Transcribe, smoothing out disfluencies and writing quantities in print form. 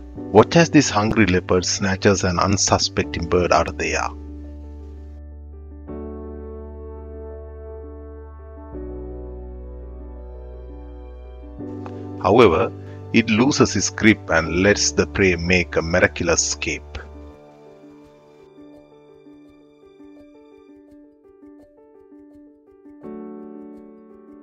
Watch as this hungry leopard snatches an unsuspecting bird out of the air. However, it loses its grip and lets the prey make a miraculous escape.